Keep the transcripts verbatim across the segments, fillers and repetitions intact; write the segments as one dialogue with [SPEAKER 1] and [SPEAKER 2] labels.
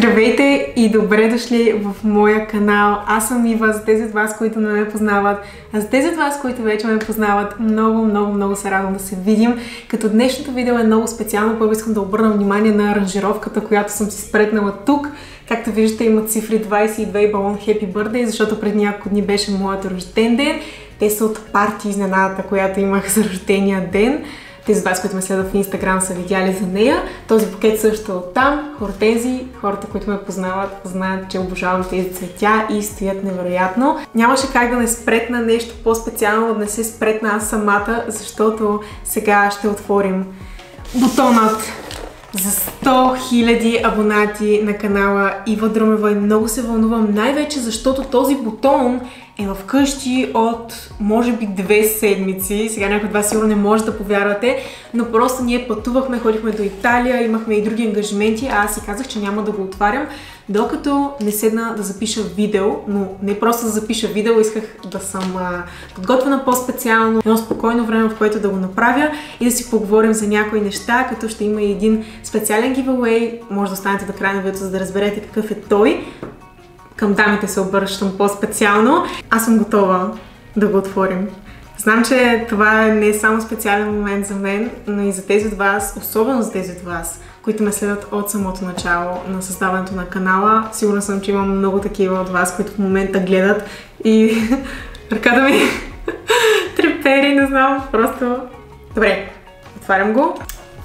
[SPEAKER 1] Здравейте и добре дошли в моя канал. Аз съм Ива, за тези от вас, които не ме познават. А за тези от вас, които вече ме познават, много, много, много се радвам да се видим. Като днешното видео е много специално, първо искам да обърна внимание на аранжировката, която съм си спретнала тук. Както виждате, има цифри двайсет и две и балон Happy Birthday, защото преди няколко дни беше моят рожден ден. Те са от парти изненадата, която имах за рождения ден. Тези от вас, които ме следват в Инстаграм, са видяли за нея. Този букет също е оттам. Хортези, хората, които ме познават, знаят, че обожавам тези цветя и стоят невероятно. Нямаше как да не спретна нещо по-специално, да не се спретна аз самата, защото сега ще отворим бутонът за сто хиляди абонати на канала Ива Друмева и много се вълнувам, най-вече защото този бутон е вкъщи от може би две седмици. Сега някой от вас сигурно не може да повярвате, но просто ние пътувахме, ходихме до Италия, имахме и други ангажименти, а аз си казах, че няма да го отварям, докато не седна да запиша видео, но не просто да запиша видео, исках да съм а, подготвена по-специално, едно спокойно време, в което да го направя и да си поговорим за някои неща, като ще има и един специален giveaway, може да останете до края на видеото, за да разберете какъв е той. Към дамите се обръщам по-специално. Аз съм готова да го отворим. Знам, че това не е само специален момент за мен, но и за тези от вас, особено за тези от вас, които ме следват от самото начало на създаването на канала. Сигурна съм, че имам много такива от вас, които в момента гледат и ръката ми трепери, не знам, просто... Добре, отварям го.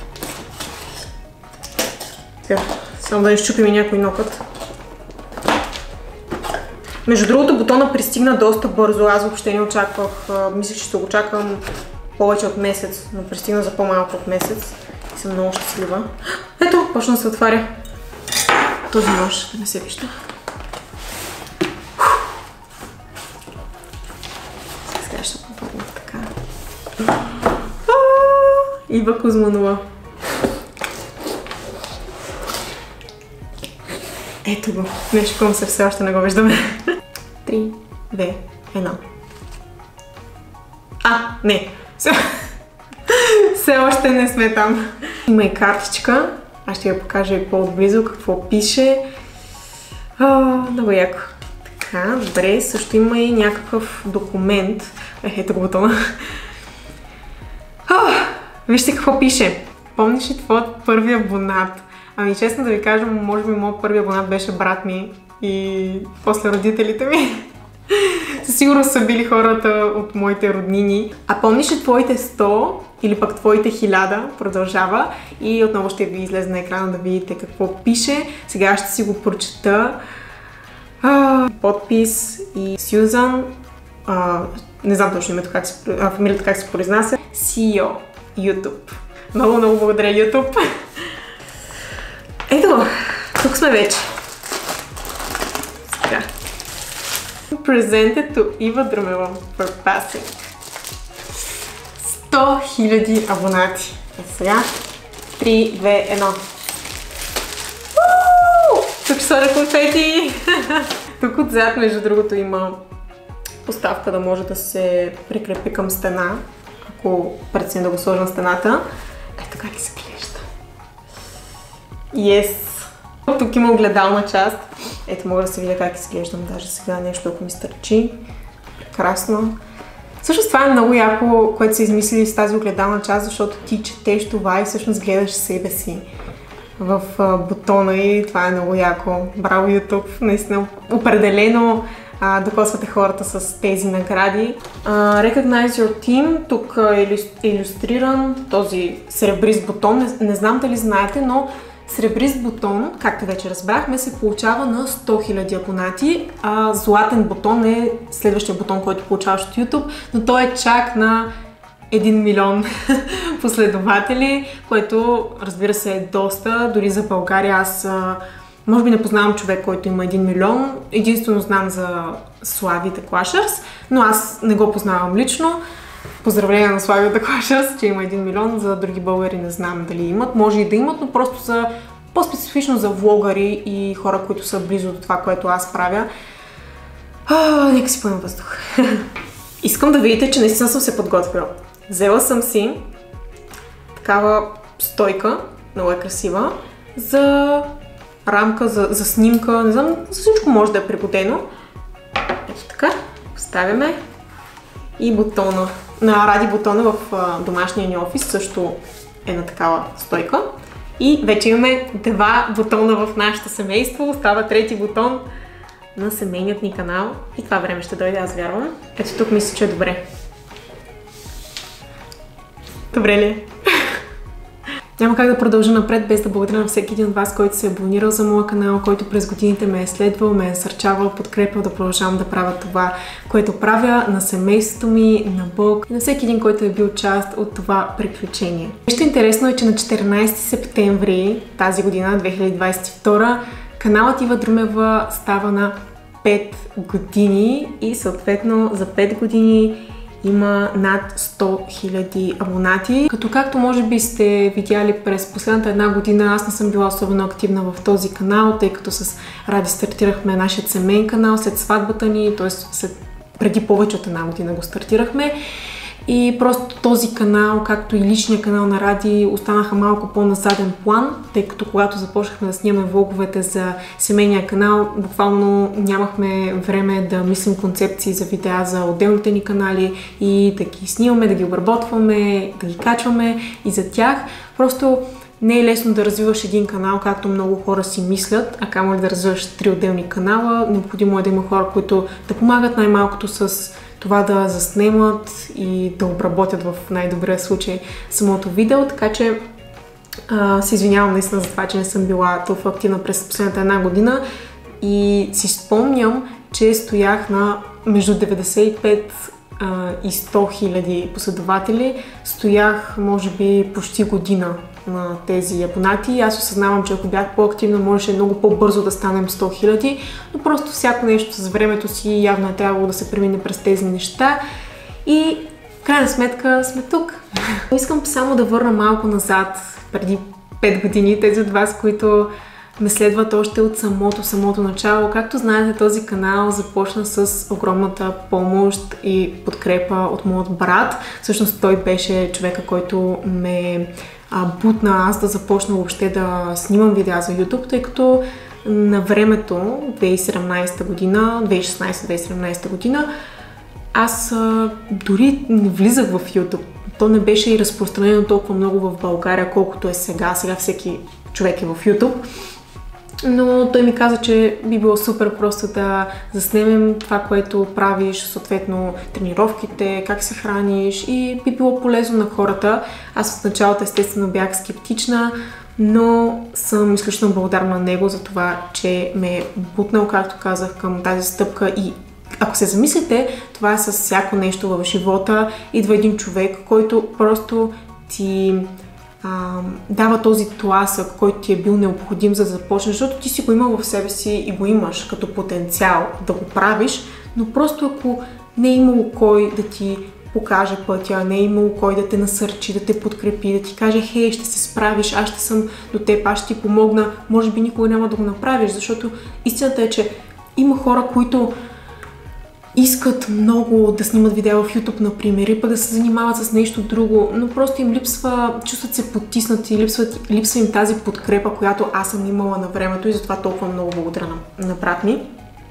[SPEAKER 1] Сега, само да изчупим и някой нокът. Между другото, бутона пристигна доста бързо. Аз въобще не очаквах, мисля, че ще го чакам повече от месец, но пристигна за по-малко от месец. И съм много щастлива. Ето, почна да се отваря. Този нож, да не се вижда. Сега ще попадна така. Ива Кузманова. Ето го. Нещо, към се все още не го виждаме. три, две, едно. А, не. Все, все още не сме там. Има и картичка. Аз ще я покажа и по-отблизо какво пише. А, много яко. Така, добре. Също има и някакъв документ. Е, ето го бутона. А, вижте какво пише. Помниш ли твоят първи абонат? Ами честно да ви кажа, може би моят първи абонат беше брат ми и после родителите ми. Със сигурност са били хората от моите роднини. А помниш ли твоите сто или пък твоите хиляда? Продължава и отново ще ви излезе на екрана да видите какво пише. Сега ще си го прочета. А, подпис и Сюзан. А, не знам точно името, как се, а, фамилията как се произнася. Си И О YouTube. Много, много благодаря YouTube. Ето, тук сме вече. Сега. Presented to Ива Друмева for passing. сто хиляди абонати. Е сега. три, две, едно. Тук са конфети! Тук отзад, между другото, има поставка да може да се прикрепи към стена, ако прецени да го сложа на стената. Ето как изглежда. Yes! Тук има огледална част. Ето мога да се видя как изглеждам. Даже сега нещо, ако ми стърчи. Прекрасно. Всъщност това е много яко, което са измислили с тази огледална част, защото ти четеш това и всъщност гледаш себе си в бутона и това е много яко. Браво YouTube! Наистина определено а, докосвате хората с тези награди. Uh, Recognize your team. Тук е илюстриран този сребрист бутон. Не, не знам дали знаете, но сребрист бутон, както вече разбрахме, се получава на сто хиляди абонати, а златен бутон е следващия бутон, който получаваш от YouTube, но той е чак на един милион последователи, което, разбира се, е доста. Дори за България аз може би не познавам човек, който има един милион. Единствено знам за Слави The Clashers, но аз не го познавам лично. Поздравления на Слави The Clashers, че има един милион. За други българи не знам дали имат. Може и да имат, но просто са по-специфично за влогари и хора, които са близо до това, което аз правя. А, нека си поемам въздух. Искам да видите, че наистина съм се подготвила. Взела съм си такава стойка, много е красива, за рамка за, за снимка, не знам, за всичко може да е пригодено. Ето така, поставяме и бутона. На Ради бутона в а, домашния ни офис също е на такава стойка. И вече имаме два бутона в нашето семейство, остава трети бутон на семейният ни канал и това време ще дойде, аз вярвам. Ето тук мисля, че е добре. Добре ли е? Няма как да продължа напред без да благодаря на всеки един от вас, който се е абонирал за моя канал, който през годините ме е следвал, ме е насърчавал, подкрепял да продължавам да правя това, което правя, на семейството ми, на Бог и на всеки един, който е бил част от това приключение. Нещо интересно е, че на четиринайсети септември тази година, две хиляди двайсет и втора, каналът Ива Друмева става на пет години и съответно за пет години има над сто хиляди абонати. Като както може би сте видяли през последната една година, аз не съм била особено активна в този канал, тъй като с Ради стартирахме нашия семейен канал след сватбата ни, т.е. преди повече от една година го стартирахме. И просто този канал, както и личния канал на Ради, останаха малко по-на заден план, тъй като когато започнахме да снимаме влоговете за семейния канал, буквално нямахме време да мислим концепции за видеа за отделните ни канали и да ги снимаме, да ги обработваме, да ги качваме и за тях. Просто не е лесно да развиваш един канал, както много хора си мислят, а камо ли да развиваш три отделни канала. Необходимо е да има хора, които да помагат най-малкото с това да заснемат и да обработят в най-добрия случай самото видео, така че а, се извинявам наистина за това, че не съм била толкова активна през последната една година и си спомням, че стоях на между деветдесет и пет а, и сто хиляди последователи, стоях може би почти година на тези абонати. Аз осъзнавам, че ако бях по-активна, можеше много по-бързо да станем сто хиляди, но просто всяко нещо с времето си явно е трябвало да се премине през тези неща и в крайна сметка сме тук. Искам само да върна малко назад, преди пет години, тези от вас, които ме следват още от самото, самото начало. Както знаете, този канал започна с огромната помощ и подкрепа от моят брат. Всъщност той беше човека, който ме а, бутна аз да започна въобще да снимам видеа за YouTube, тъй като на времето, две хиляди и седемнайсета година, две хиляди и шестнайсета - две хиляди и седемнайсета година, аз а, дори не влизах в YouTube. То не беше и разпространено толкова много в България, колкото е сега. Сега всеки човек е в YouTube. Но той ми каза, че би било супер просто да заснемем това, което правиш, съответно тренировките, как се храниш и би било полезно на хората. Аз в началото естествено бях скептична, но съм изключително благодарна на него за това, че ме е бутнал, както казах, към тази стъпка и ако се замислите, това е с всяко нещо в живота. Идва един човек, който просто ти а, дава този тласък, който ти е бил необходим за да започнеш, защото ти си го имал в себе си и го имаш като потенциал да го правиш, но просто ако не е имало кой да ти покаже пътя, не е имало кой да те насърчи, да те подкрепи, да ти каже, хей, ще се справиш, аз ще съм до теб, аз ще ти помогна, може би никога няма да го направиш, защото истината е, че има хора, които искат много да снимат видео в YouTube, например, и пък да се занимават с нещо друго, но просто им липсва, чувстват се потиснати, липсва, липсва им тази подкрепа, която аз съм имала на времето и затова толкова много благодаря на, на брат ми.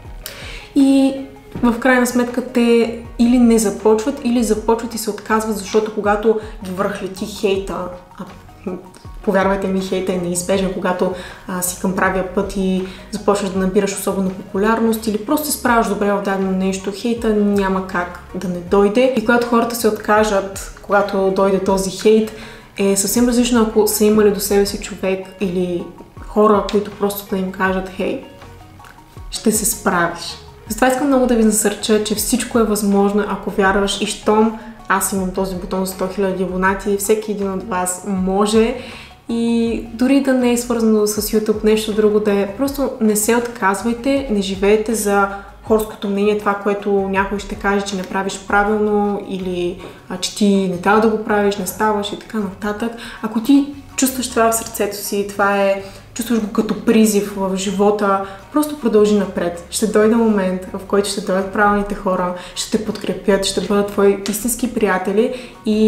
[SPEAKER 1] И в крайна сметка те или не започват, или започват и се отказват, защото когато ги връхлети хейта, а, повярвайте ми, хейта е неизбежен, когато а, си към правия път и започваш да набираш особено популярност или просто се справяш добре в дадено нещо, хейта няма как да не дойде. И когато хората се откажат, когато дойде този хейт, е съвсем различно, ако са имали до себе си човек или хора, които просто да им кажат, хей, ще се справиш. Затова искам много да ви насърча, че всичко е възможно, ако вярваш и щом аз имам този бутон за сто хиляди абонати, всеки един от вас може и дори да не е свързано с YouTube, нещо друго да е, просто не се отказвайте, не живеете за хорското мнение, това, което някой ще каже, че не правиш правилно или а, че ти не трябва да го правиш, не ставаш и така нататък. Ако ти чувстваш това в сърцето си, това е, чувстваш го като призив в живота, просто продължи напред. Ще дойде момент, в който ще дойдат правилните хора, ще те подкрепят, ще бъдат твои истински приятели и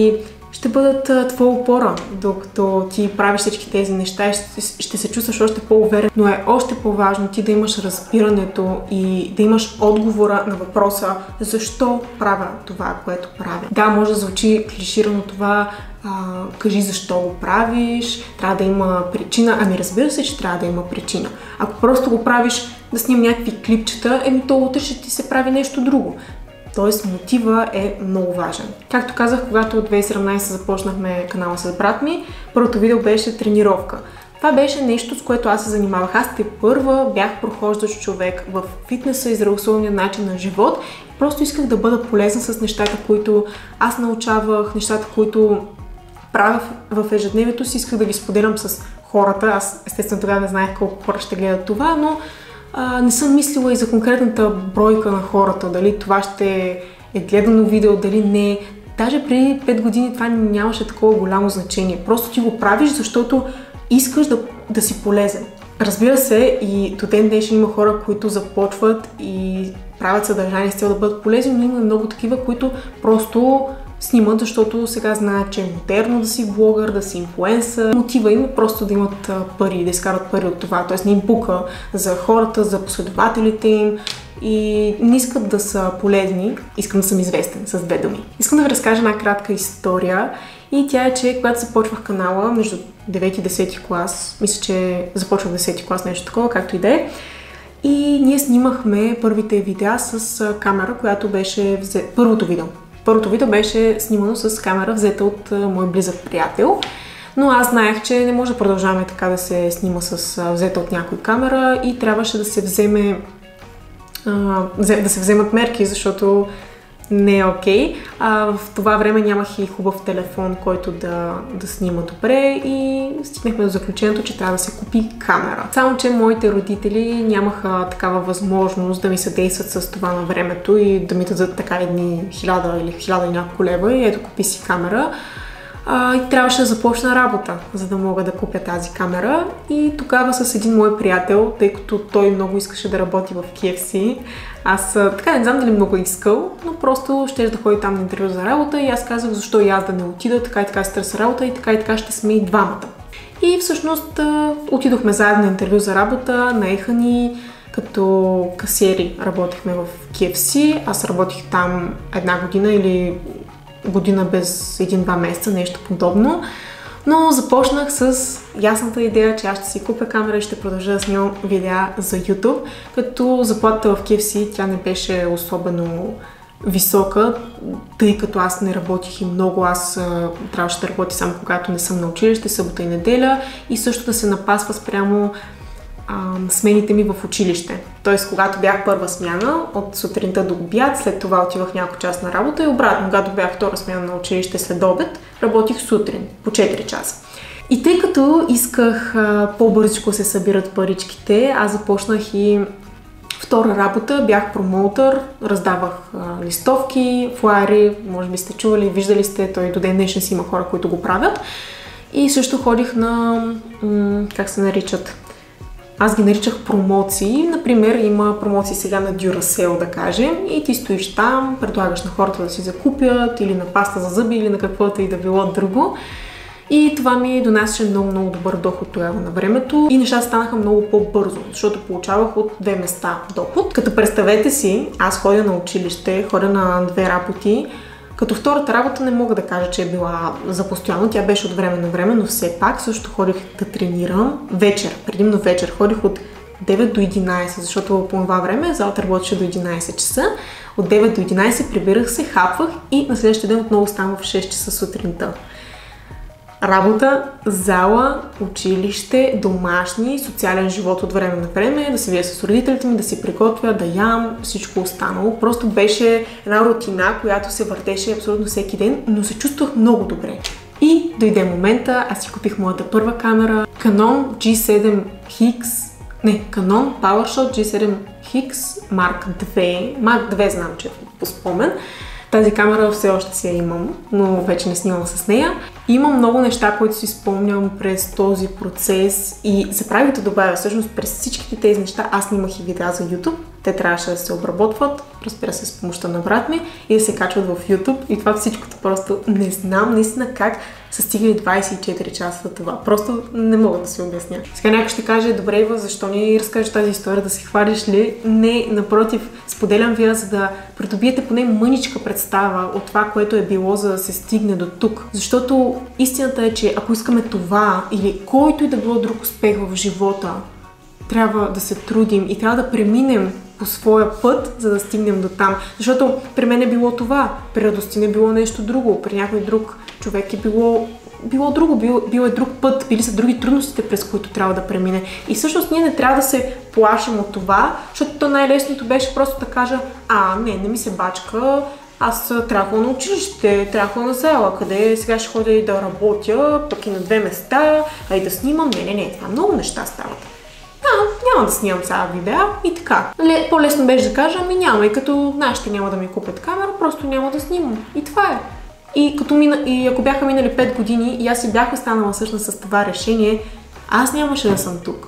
[SPEAKER 1] ще бъдат твоя опора, докато ти правиш всички тези неща и ще, ще се чувстваш още по-уверен. Но е още по-важно ти да имаш разбирането и да имаш отговора на въпроса защо правя това, което правя. Да, може да звучи клиширано това, а, кажи защо го правиш, трябва да има причина. Ами разбира се, че трябва да има причина. Ако просто го правиш да снимам някакви клипчета, еми то утре ще ти се прави нещо друго. Тоест мотива е много важен. Както казах, когато от две хиляди и седемнадесета започнахме канала с брат ми, първото видео беше тренировка. Това беше нещо, с което аз се занимавах. Аз те първа бях прохождащ човек в фитнеса и здравословния начин на живот. Просто исках да бъда полезна с нещата, които аз научавах, нещата, които правя в ежедневието си, исках да ги споделям с хората. Аз естествено тогава не знаех колко хора ще гледат това, но а, не съм мислила и за конкретната бройка на хората, дали това ще е гледано видео, дали не. Даже преди пет години това нямаше такова голямо значение. Просто ти го правиш, защото искаш да, да си полезен. Разбира се, и до ден днешен има хора, които започват и правят съдържание с цел да бъдат полезни, но има много такива, които просто снимат, защото сега знаят, че е модерно да си блогър, да си инфлуенсър. Мотива им е просто да имат пари, да изкарат пари от това. Т.е. не им пука за хората, за последователите им и не искат да са полезни. Искам да съм известен, с две думи. Искам да ви разкажа една кратка история и тя е, че когато започвах канала между девети и десети клас, мисля, че започвах десети клас, нещо такова, както и да е, и ние снимахме първите видеа с камера, която беше взе... първото видео. Първото видео беше снимано с камера, взета от мой близък приятел, но аз знаех, че не може да продължаваме така да се снима с взета от някой камера и трябваше да се вземе а, да се вземат мерки, защото не е окей. Okay. В това време нямах и хубав телефон, който да, да снима добре и стигнахме до заключението, че трябва да се купи камера. Само че моите родители нямаха такава възможност да ми съдействат с това на времето и да ми дадат така едни хиляда или хиляда и няколко лева и ето купи си камера. А, и трябваше да започна работа, за да мога да купя тази камера. И тогава с един мой приятел, тъй като той много искаше да работи в Кей Еф Си, аз така не знам дали много искал, но просто ще да ходи там на интервю за работа и аз казах защо и аз да не отида, така и така се търся работа и така и така ще сме и двамата. И всъщност отидохме заедно на интервю за работа, наеха ни като касиери, работихме в Кей Еф Си, аз работих там една година или година без един-два месеца, нещо подобно. Но започнах с ясната идея, че аз ще си купя камера и ще продължа да снимам видеа за YouTube, като заплатата в Кей Еф Си тя не беше особено висока, тъй като аз не работих и много, аз а, трябваше да работя само когато не съм на училище, събота и неделя и също да се напасва спрямо а, смените ми в училище. Тоест, когато бях първа смяна, от сутринта до обяд, след това отивах няколко час на работа и обратно, когато бях втора смяна на училище след обед, работих сутрин, по четири часа. И тъй като исках по-бързичко се събират паричките, аз започнах и втора работа, бях промоутър, раздавах а, листовки, флаери, може би сте чували, виждали сте, той до ден днешен си има хора, които го правят. И също ходих на, м- как се наричат, аз ги наричах промоции. Например, има промоции сега на Duracell, да кажем, и ти стоиш там, предлагаш на хората да си закупят или на паста за зъби, или на каквото и да било друго. И това ми донасяше много-много добър доход тогава на времето и нещата станаха много по-бързо, защото получавах от две места доход. Като представете си, аз ходя на училище, ходя на две работи, като втората работа не мога да кажа, че е била за постоянно, тя беше от време на време, но все пак също ходих да тренирам вечер, предимно вечер, ходих от девет до единайсет, защото по това време залата работеше до единайсет часа. От девет до единайсет прибирах се, хапвах и на следващия ден отново ставам в шест часа сутринта. Работа, зала, училище, домашни, социален живот от време на време, да се видя с родителите ми, да си приготвя, да ям, всичко останало. Просто беше една рутина, която се въртеше абсолютно всеки ден, но се чувствах много добре. И дойде момента, аз си купих моята първа камера, Canon Джи седем Хикс, не, Canon PowerShot Джи седем Хикс Марк две, Марк две знам, че е по спомен. Тази камера все още си я имам, но вече не снимам с нея. Имам много неща, които си спомням през този процес и се прави да добавя, всъщност през всичките тези неща аз снимах и видеа за YouTube. Те трябваше да се обработват, разбира се, с помощта на брат ми и да се качват в YouTube. И това всичкото просто не знам наистина как са стигали двайсет и четири часа за това. Просто не мога да си обясня. Сега някой ще каже, добре, Ива, защо ни разкажеш тази история, да се хвалиш ли? Не, напротив, споделям ви, за да придобиете поне мъничка представа от това, което е било, за да се стигне до тук. Защото истината е, че ако искаме това или който и да било друг успех в живота, трябва да се трудим и трябва да преминем по своя път, за да стигнем до там. Защото при мен е било това, при Радостина е било нещо друго, при някой друг човек е било, било друго, бил, бил е друг път, били са други трудностите, през които трябва да премине. И всъщност ние не трябва да се плашим от това, защото то най-лесното беше просто да кажа, а, не, не ми се бачка, аз трябва на училище, трябва на зала, къде сега ще ходя и да работя, пък и на две места, а и да снимам. Не, не, не, това много неща стават. А, няма да снимам сега видеа и така. По-лесно беше да кажа, ами няма, и като нашите няма да ми купят камера, просто няма да снимам. И това е. И, като мина, и ако бяха минали пет години и аз си бях останала всъщност с това решение, аз нямаше да съм тук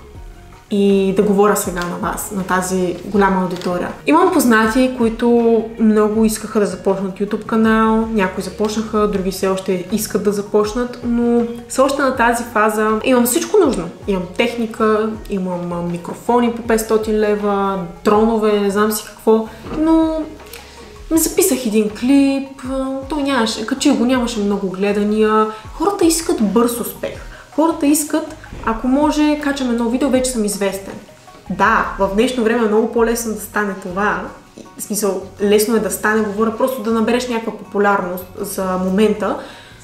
[SPEAKER 1] и да говоря сега на вас, на тази голяма аудитория. Имам познати, които много искаха да започнат YouTube канал, някои започнаха, други все още искат да започнат, но все още на тази фаза имам всичко нужно. Имам техника, имам микрофони по петстотин лева, дронове, не знам си какво, но ме записах един клип, той нямаше, качил го, нямаше много гледания. Хората искат бърз успех. Хората искат, ако може, качам едно видео, вече съм известен. Да, в днешно време е много по-лесно да стане това. В смисъл, лесно е да стане, говоря просто да набереш някаква популярност за момента,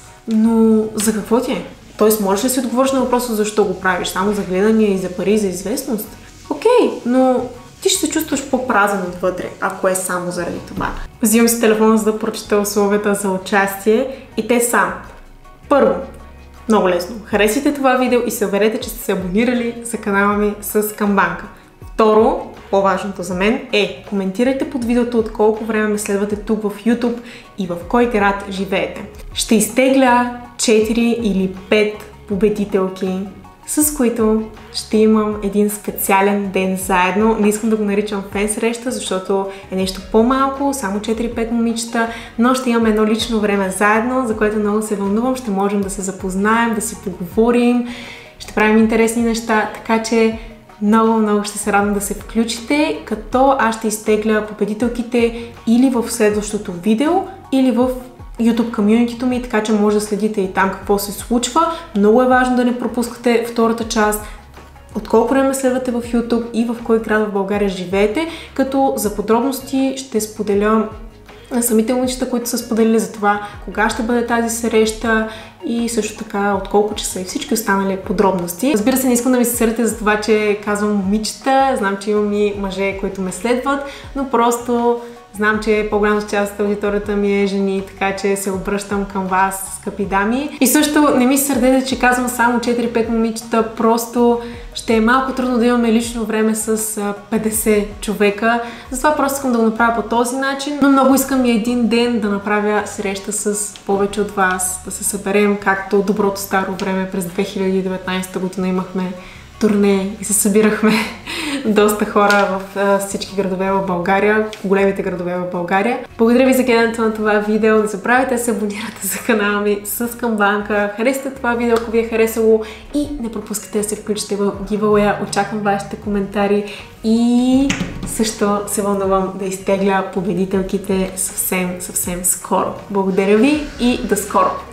[SPEAKER 1] но за какво ти е? Тоест, можеш ли си отговориш на въпроса защо го правиш? Само за гледания и за пари, за известност? Окей, но ти ще се чувстваш по-празен отвътре, ако е само заради това. Взимам си телефона, за да прочета условията за участие и те са: първо, много лесно, харесайте това видео и се уверете, че сте се абонирали за канала ми с камбанка. Второ, по-важното за мен е, коментирайте под видеото от колко време ме следвате тук в YouTube и в кой град живеете. Ще изтегля четири или пет победителки, с които ще имам един специален ден заедно. Не искам да го наричам фен среща, защото е нещо по-малко, само четири-пет момичета, но ще имаме едно лично време заедно, за което много се вълнувам. Ще можем да се запознаем, да си поговорим, ще правим интересни неща, така че много, много ще се радвам да се включите, като аз ще изтегля победителките или в следващото видео, или в YouTube комюнитито ми, така че може да следите и там какво се случва. Много е важно да не пропускате втората част, от колко време следвате в YouTube и в кой град в България живеете, като за подробности ще споделя на самите момичета, които са споделили за това, кога ще бъде тази среща и също така от колко часа и всички останали подробности. Разбира се, не искам да ми се сърдите за това, че казвам момичета, знам, че имам и мъже, които ме следват, но просто знам, че по-голяма част от аудиторията ми е жени, така че се обръщам към вас, скъпи дами. И също не ми се сърдете, че казвам само четири-пет момичета, просто ще е малко трудно да имаме лично време с петдесет човека. Затова просто искам да го направя по този начин, но много искам и един ден да направя среща с повече от вас, да се съберем, както доброто старо време през две хиляди и деветнадесета година имахме турне и се събирахме доста хора в всички градове в България, в големите градове в България. Благодаря ви за гледането на това видео. Не забравяйте да се абонирате за канала ми с камбанка. Харесайте това видео, ако ви е харесало, и не пропускайте да се включите в giveaway. Очаквам вашите коментари и също се вълнувам да изтегля победителките съвсем, съвсем скоро. Благодаря ви и до скоро!